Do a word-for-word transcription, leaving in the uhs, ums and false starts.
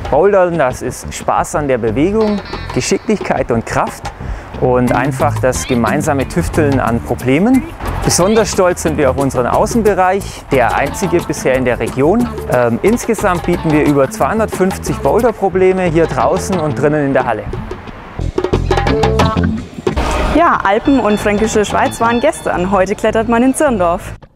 Bouldern, das ist Spaß an der Bewegung, Geschicklichkeit und Kraft und einfach das gemeinsame Tüfteln an Problemen. Besonders stolz sind wir auf unseren Außenbereich, der einzige bisher in der Region. Ähm, insgesamt bieten wir über zweihundertfünfzig Boulderprobleme hier draußen und drinnen in der Halle. Ja, Alpen und Fränkische Schweiz waren gestern. Heute klettert man in Zirndorf.